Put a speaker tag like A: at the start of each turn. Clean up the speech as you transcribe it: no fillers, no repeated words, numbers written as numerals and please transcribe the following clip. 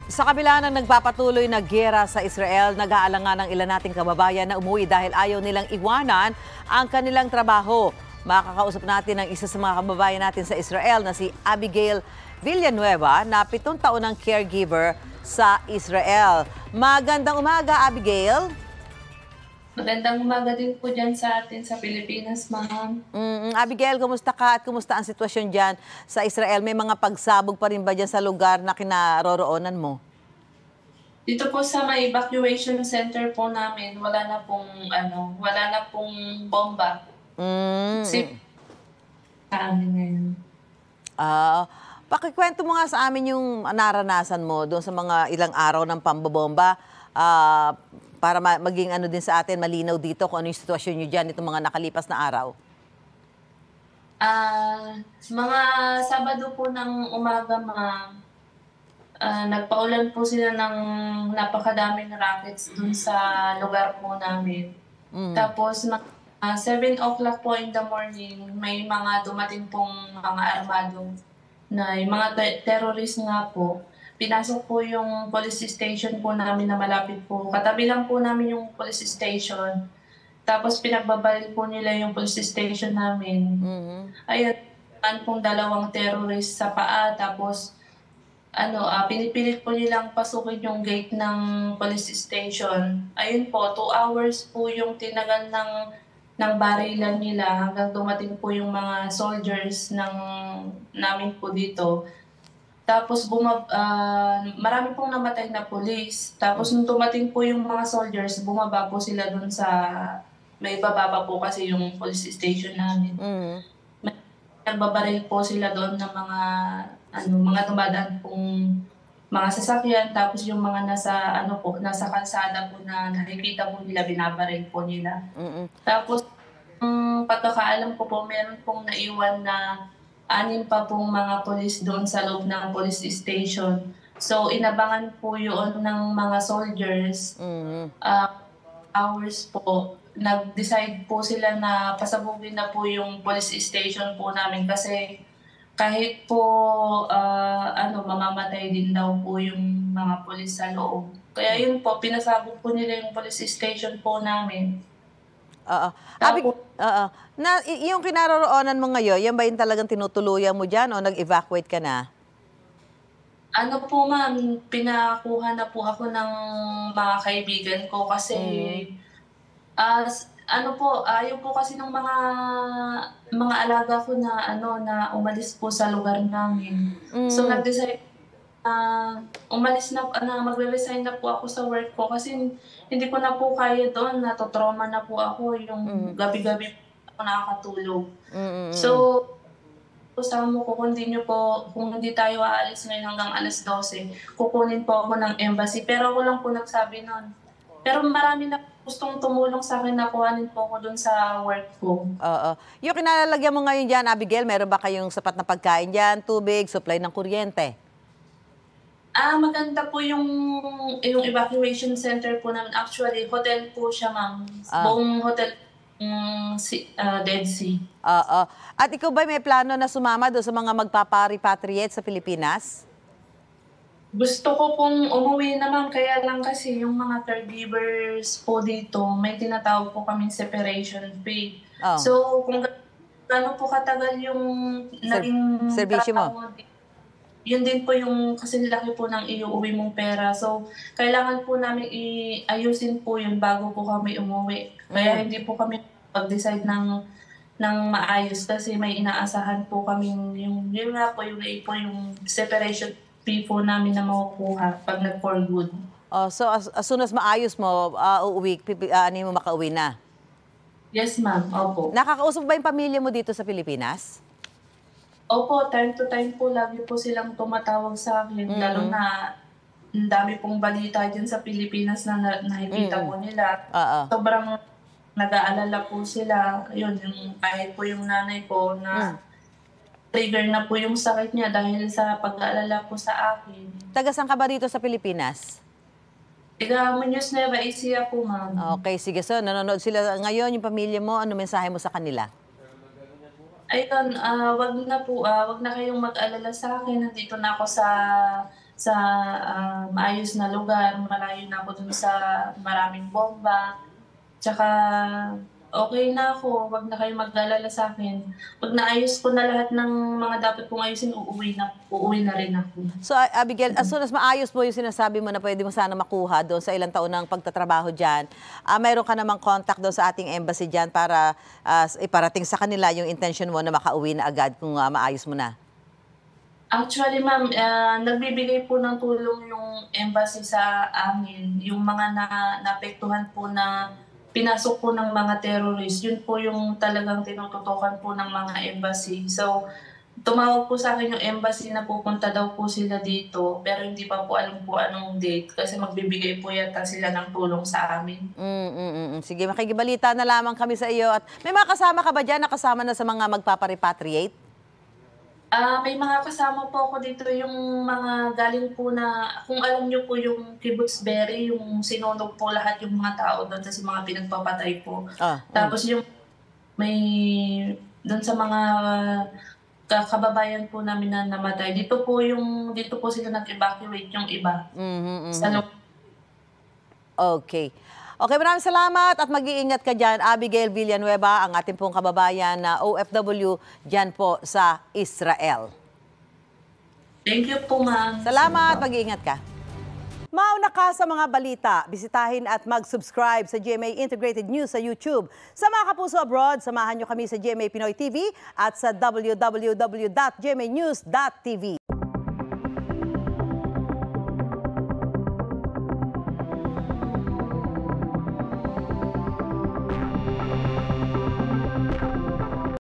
A: Sa kabila ng nagpapatuloy na giyera sa Israel, nag-aalangan ng ilan nating kababayan na umuwi dahil ayaw nilang iwanan ang kanilang trabaho. Makakausap natin ang isa sa mga kababayan natin sa Israel na si Abigail Villanueva na 7 taon ng caregiver sa Israel. Magandang umaga, Abigail.
B: Magandang umaga din po dyan sa atin sa Pilipinas, ma'am.
A: Abigail, kumusta ka at kumusta ang sitwasyon dyan sa Israel? May mga pagsabog pa rin ba dyan sa lugar na kinaroroonan mo?
B: Dito po sa may evacuation center po namin, wala na pong bomba. Kasi sa amin ngayon.
A: Pakikwento mo nga sa amin yung naranasan mo doon sa mga ilang araw ng pambobomba para maging ano din sa atin, malinaw dito kung ano yung sitwasyon nyo dyan itong mga nakalipas na araw.
B: Mga Sabado po ng umaga, ma'am, nagpaulan po sila ng napakadaming rockets dun sa lugar po namin. Tapos 7 o'clock po in the morning, may mga dumating pong mga armado na yung mga terrorist nga po. Pinasok po yung police station po namin na malapit po. Katabi lang po namin yung police station. Tapos pinagbabaril po nila yung police station namin. Ayun, pong 2 terrorist sa paa. Tapos pinipilit po nilang pasukin yung gate ng police station. Ayun po, 2 hours po yung tinagal ng barilan nila hanggang dumating po yung mga soldiers namin po dito. Tapos marami pong namatay na pulis. Tapos nung dumating po yung mga soldiers, bumaba po sila dun sa, may bababa po kasi yung police station namin. Nagbabaril po sila doon ng mga dumadaan pong mga sasakyan. Tapos yung mga nasa kalsada po na nakikita po nila, binabaril po nila. Tapos pagkakaalam ko po, meron pong naiwan na 6 pa pong mga polis doon sa loob ng police station. So, inabangan po yun ng mga soldiers. Hours po, nag-decide po sila na pasabugin na po yung police station po namin kasi kahit po mamamatay din daw po yung mga polis sa loob. Kaya yun po, pinasabog po nila yung police station po namin.
A: Yung kinaroroonan mo ngayon, yan ba yung talagang tinutuluyan mo dyan o nag-evacuate ka na?
B: Ano po, ma'am, pinakuha na po ako ng mga kaibigan ko kasi ayaw po kasi ng mga alaga ko na umalis po sa lugar namin. So nag-decide magre-resign na po ako sa work ko kasi hindi ko na po kaya doon, natotrauma na po ako, yung gabi-gabi ako nakakatulog. So, kasama ko, kung hindi tayo aalis ngayon hanggang alas 12, kukunin po ako ng embassy. Pero ako lang po nagsabi nun. Pero marami na gustong tumulong sa akin, nakuhanin po ako doon sa work ko.
A: Yung kinalalagyan mo ngayon dyan, Abigail, meron ba kayong sapat na pagkain dyan, tubig, supply ng kuryente?
B: Maganda po yung evacuation center po namin. Actually, hotel po siya, ma'am. Buong hotel, Dead Sea.
A: At ikaw ba may plano na sumama doon sa mga magpapa-repatriate sa Pilipinas?
B: Gusto ko pong umuwi naman, kaya lang kasi yung mga caregivers po dito, may tinatawag po kaming separation pay. So, kung gaano po katagal yung naging
A: serbisyo mo?
B: Yun din po yung kasi laki po ng iuwi mong pera. So, kailangan po namin iayusin po yun bago po kami umuwi. Kaya hindi po kami pag-decide ng maayos kasi may inaasahan po kami yung yung separation fee po namin na makukuha pag nag-for good.
A: So, as soon as maayos mo, uuwi, mo makauwi na?
B: Yes, ma'am. Opo.
A: Nakakausap ba yung pamilya mo dito sa Pilipinas?
B: Opo, time to time po, lagi po silang tumatawag sa akin. Lalo na ang dami pong balita dyan sa Pilipinas na nakikita po nila. Sobrang nag-aalala po sila. Yun, kahit po yung nanay ko na trigger na po yung sakit niya dahil sa pag-aalala po sa akin.
A: Taga saan ka ba dito sa Pilipinas?
B: Taga Muñoz, Nueva Ecija po, ma'am.
A: Okay, sige. So, nanonood sila ngayon, yung pamilya mo, ano mensahe mo sa kanila?
B: Ayun, wag na kayong mag-alala sa akin. Nandito na ako sa maayos na lugar, malayo na ako dun sa maraming bomba. Tsaka okay na ako, wag na kayong mag-alala sa akin. 'Pag naayos ko na lahat ng mga dapat kong ayusin, uuwi na rin ako.
A: So, Abigail, as soon as maayos mo yung sinasabi mo na pwede mo sana makuha doon sa ilang taon ng pagtatrabaho dyan, mayroon ka namang contact doon sa ating embassy dyan para iparating sa kanila yung intention mo na makauwi na agad kung maayos mo na?
B: Actually, ma'am, nagbibigay po ng tulong yung embassy sa amin. Yung mga naapektuhan po na pinasok po ng mga terrorist, yun po yung talagang tinututukan po ng mga embassy. So, tumawag po sa akin yung embassy na pupunta daw po sila dito, pero hindi pa po alam po anong date kasi magbibigay po yata sila ng tulong sa amin.
A: Sige, makikibalita na lamang kami sa iyo. At may mga kasama ka ba dyan na kasama na sa mga magpaparepatriate?
B: May mga kasama po ako dito, yung mga galing po na, kung alam niyo po yung Kibbutz Be'eri, yung sinunog po lahat yung mga tao doon kasi mga pinagpapatay po. Tapos yung may doon sa mga kababayan po namin na namatay, dito po sila nag-evacuate yung iba.
A: Okay. Okay, maraming salamat at mag-iingat ka dyan. Abigail Villanueva, ang ating pong kababayan na OFW dyan po sa Israel.
B: Thank you po, ma'am.
A: Salamat, mag-iingat ka. Mauna ka sa mga balita, bisitahin at mag-subscribe sa GMA Integrated News sa YouTube. Sa mga kapuso abroad, samahan nyo kami sa GMA Pinoy TV at sa www.gmanews.tv.